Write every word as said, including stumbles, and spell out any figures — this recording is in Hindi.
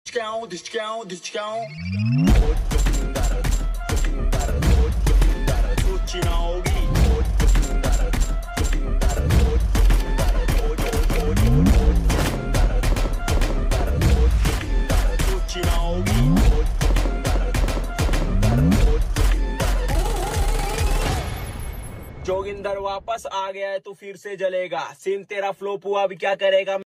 जोगिंदर वापस आ गया है तो फिर से जलेगा। सीन तेरा फ्लॉप हुआ, अभी क्या करेगा?